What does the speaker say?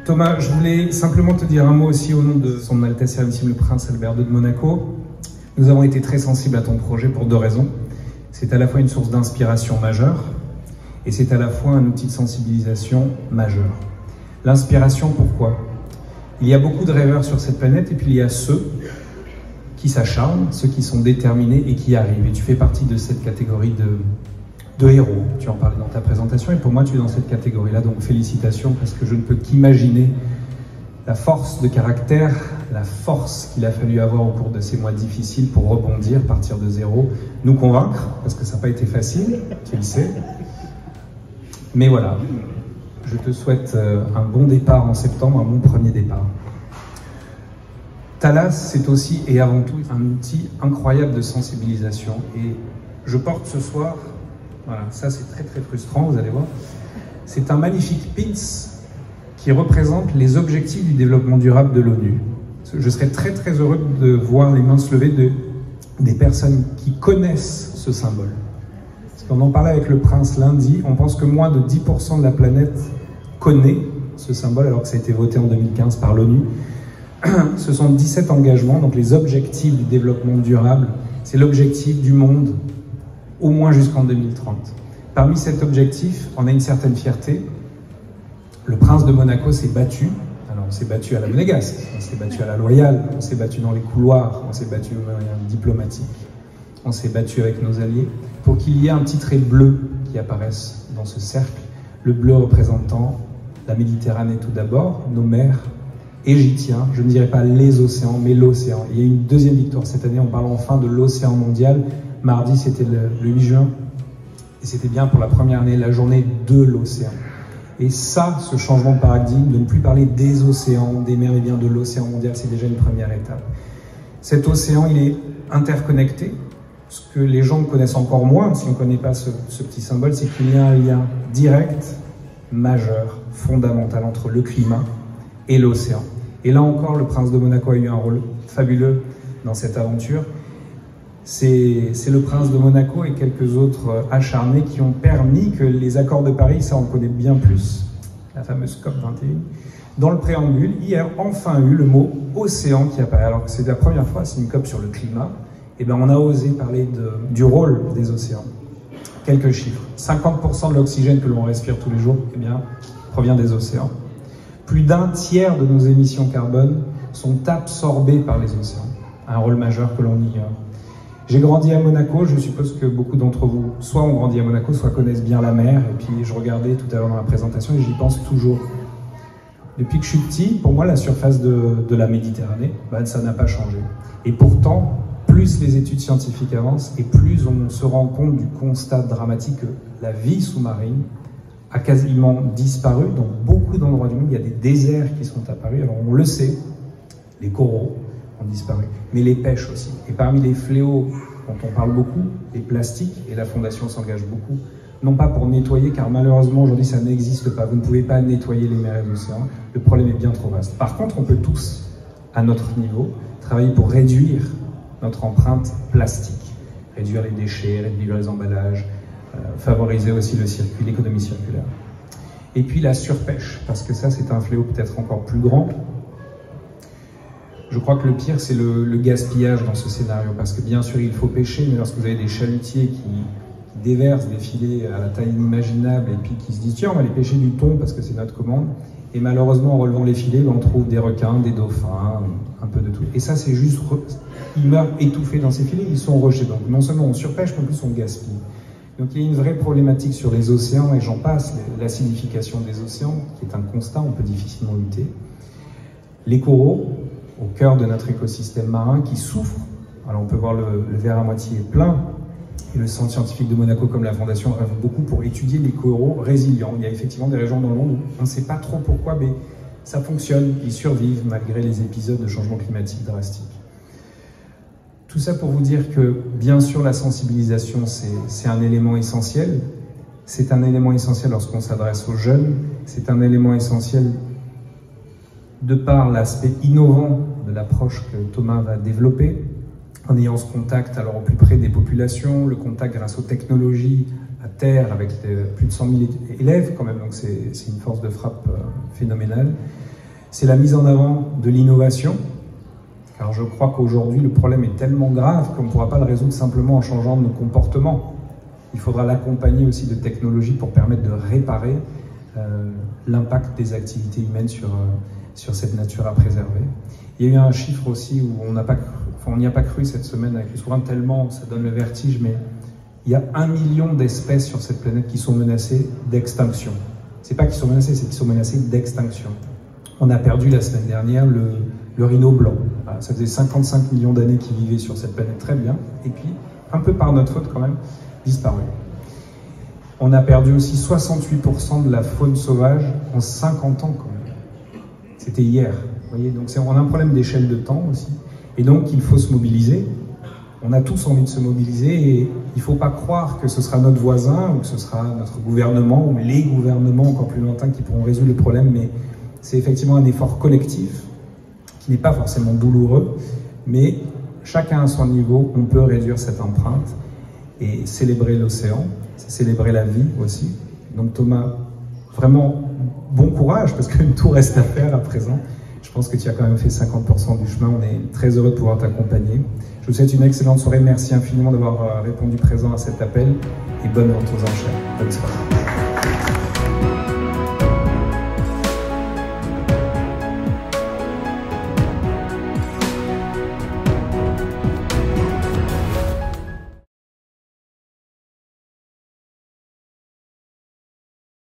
Thomas, je voulais simplement te dire un mot aussi au nom de Son Altesse Sérénissime le Prince Albert II de Monaco. Nous avons été très sensibles à ton projet pour deux raisons. C'est à la fois une source d'inspiration majeure et c'est à la fois un outil de sensibilisation majeur. L'inspiration, pourquoi? Il y a beaucoup de rêveurs sur cette planète et puis il y a ceux qui s'acharnent, ceux qui sont déterminés et qui arrivent. Et tu fais partie de cette catégorie de héros. Tu en parlais dans ta présentation et pour moi tu es dans cette catégorie-là, donc félicitations parce que je ne peux qu'imaginer la force de caractère, la force qu'il a fallu avoir au cours de ces mois difficiles pour rebondir, partir de zéro, nous convaincre, parce que ça n'a pas été facile, tu le sais. Mais voilà, je te souhaite un bon départ en septembre, un bon premier départ. Thalas, c'est aussi et avant tout un outil incroyable de sensibilisation et je porte ce soir. Voilà, ça c'est très très frustrant, vous allez voir. C'est un magnifique pins qui représente les objectifs du développement durable de l'ONU. Je serais très très heureux de voir les mains se lever des personnes qui connaissent ce symbole. Parce qu'on en parlait avec le prince lundi, on pense que moins de 10% de la planète connaît ce symbole alors que ça a été voté en 2015 par l'ONU. Ce sont 17 engagements, donc les objectifs du développement durable, c'est l'objectif du monde au moins jusqu'en 2030. Parmi cet objectif, on a une certaine fierté. Le prince de Monaco s'est battu. Alors on s'est battu à la monégasque, on s'est battu à la loyale, on s'est battu dans les couloirs, on s'est battu aux moyens diplomatiques, on s'est battu avec nos alliés pour qu'il y ait un petit trait bleu qui apparaisse dans ce cercle. Le bleu représentant la Méditerranée tout d'abord, nos mers, et j'y tiens, je ne dirais pas les océans, mais l'océan. Il y a une deuxième victoire cette année, on parle enfin de l'océan mondial. Mardi, c'était le 8 juin, et c'était bien pour la première année, la journée de l'océan. Et ça, ce changement de paradigme, de ne plus parler des océans, des mers, et bien de l'océan mondial, c'est déjà une première étape. Cet océan, il est interconnecté. Ce que les gens connaissent encore moins, si on ne connaît pas ce petit symbole, c'est qu'il y a un lien direct, majeur, fondamental entre le climat et l'océan. Et là encore, le prince de Monaco a eu un rôle fabuleux dans cette aventure. C'est le prince de Monaco et quelques autres acharnés qui ont permis que les accords de Paris, ça on connaît bien plus, la fameuse COP21, dans le préambule, il y a enfin eu le mot océan qui apparaît. Alors que c'est la première fois, c'est une COP sur le climat, et bien on a osé parler du rôle des océans. Quelques chiffres. 50% de l'oxygène que l'on respire tous les jours, eh bien, provient des océans. Plus d'un tiers de nos émissions carbone sont absorbées par les océans. Un rôle majeur que l'on ignore. J'ai grandi à Monaco, je suppose que beaucoup d'entre vous, soit ont grandi à Monaco, soit connaissent bien la mer, et puis je regardais tout à l'heure dans la présentation et j'y pense toujours. Depuis que je suis petit, pour moi, la surface de la Méditerranée, ça n'a pas changé. Et pourtant, plus les études scientifiques avancent, et plus on se rend compte du constat dramatique que la vie sous-marine a quasiment disparu. Dans beaucoup d'endroits du monde, il y a des déserts qui sont apparus. Alors on le sait, les coraux ont disparu, mais les pêches aussi. Et parmi les fléaux dont on parle beaucoup, les plastiques, et la Fondation s'engage beaucoup, non pas pour nettoyer, car malheureusement aujourd'hui ça n'existe pas, vous ne pouvez pas nettoyer les mers et les océans, le problème est bien trop vaste. Par contre, on peut tous, à notre niveau, travailler pour réduire notre empreinte plastique, réduire les déchets, réduire les emballages, favoriser aussi l'économie circulaire. Et puis la surpêche, parce que ça c'est un fléau peut-être encore plus grand. Je crois que le pire, c'est le gaspillage dans ce scénario, parce que bien sûr, il faut pêcher, mais lorsque vous avez des chalutiers qui déversent des filets à la taille inimaginable et puis qui se disent « Tiens, on va aller pêcher du thon parce que c'est notre commande », et malheureusement, en relevant les filets, on trouve des requins, des dauphins, un peu de tout. Et ça, c'est juste... Ils meurent étouffés dans ces filets, ils sont rejetés. Donc non seulement on surpêche, mais en plus on gaspille. Donc il y a une vraie problématique sur les océans, et j'en passe, l'acidification des océans, qui est un constat, on peut difficilement lutter. Les coraux, au cœur de notre écosystème marin, qui souffre. Alors on peut voir le verre à moitié plein, et le Centre scientifique de Monaco, comme la Fondation, œuvre beaucoup pour étudier les coraux résilients. Il y a effectivement des régions dans le monde où on ne sait pas trop pourquoi, mais ça fonctionne, ils survivent malgré les épisodes de changement climatique drastiques. Tout ça pour vous dire que, bien sûr, la sensibilisation, c'est un élément essentiel. C'est un élément essentiel lorsqu'on s'adresse aux jeunes. C'est un élément essentiel de par l'aspect innovant de l'approche que Thomas va développer, en ayant ce contact alors au plus près des populations, le contact grâce aux technologies à terre avec plus de 100 000 élèves quand même, donc c'est une force de frappe phénoménale. C'est la mise en avant de l'innovation, car je crois qu'aujourd'hui le problème est tellement grave qu'on ne pourra pas le résoudre simplement en changeant nos comportements. Il faudra l'accompagner aussi de technologies pour permettre de réparer l'impact des activités humaines sur cette nature à préserver. Il y a eu un chiffre aussi où on n'y a pas cru cette semaine avec le souverain, tellement ça donne le vertige, mais il y a 1 million d'espèces sur cette planète qui sont menacées d'extinction. C'est pas qu'ils sont menacés, c'est qu'ils sont menacés d'extinction. On a perdu la semaine dernière le rhino blanc. Ça faisait 55 millions d'années qu'il vivait sur cette planète, très bien, et puis, un peu par notre faute quand même, disparu. On a perdu aussi 68% de la faune sauvage en 50 ans quand même. C'était hier. Vous voyez, donc on a un problème d'échelle de temps aussi. Et donc il faut se mobiliser. On a tous envie de se mobiliser et il ne faut pas croire que ce sera notre voisin ou que ce sera notre gouvernement ou les gouvernements encore plus lointains qui pourront résoudre le problème, mais c'est effectivement un effort collectif qui n'est pas forcément douloureux, mais chacun à son niveau, on peut réduire cette empreinte et célébrer l'océan, c'est célébrer la vie aussi. Donc Thomas, vraiment bon courage parce que tout reste à faire à présent. Je pense que tu as quand même fait 50% du chemin. On est très heureux de pouvoir t'accompagner. Je vous souhaite une excellente soirée. Merci infiniment d'avoir répondu présent à cet appel et bonne vente aux enchères. Bonne soirée.